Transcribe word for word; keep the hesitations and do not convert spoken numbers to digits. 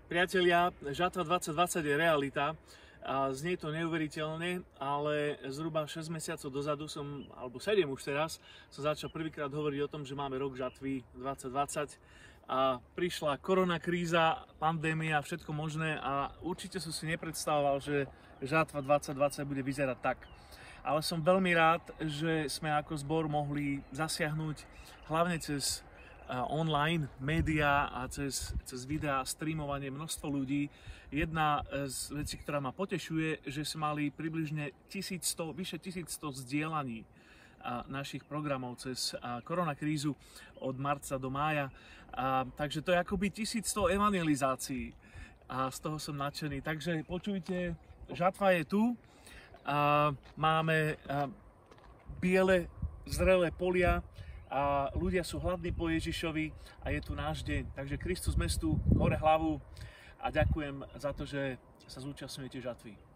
Priatelia, žatva dvadsať dvadsať je realita a znie to neuveriteľne, ale zhruba šesť mesiacov dozadu som, alebo sedem už teraz, som začal prvýkrát hovoriť o tom, že máme rok žatvy dvadsať dvadsať a prišla koronakríza, pandémia, všetko možné a určite som si nepredstavoval, že žatva dvadsať dvadsať bude vyzerať tak. Ale som veľmi rád, že sme ako zbor mohli zasiahnuť hlavne cez online médiá a cez, cez videá, streamovanie množstvo ľudí. Jedna z vecí, ktorá ma potešuje, že sme mali približne tisícsto, vyše tisícsto zdieľaní našich programov cez koronakrízu od marca do mája. A, takže to je akoby tisícsto evangelizácií a z toho som nadšený. Takže počujte, žatva je tu, a máme a, biele zrelé polia, a ľudia sú hladní po Ježišovi a je tu náš deň. Takže Kristus mestu hore hlavu a ďakujem za to, že sa zúčastňujete žatvy.